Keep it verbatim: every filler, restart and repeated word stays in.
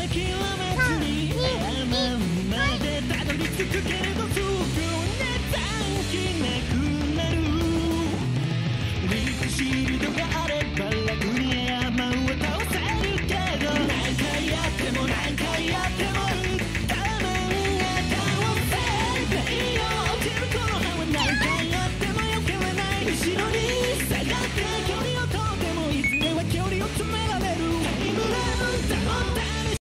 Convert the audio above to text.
にエアマンまでたどり着くけ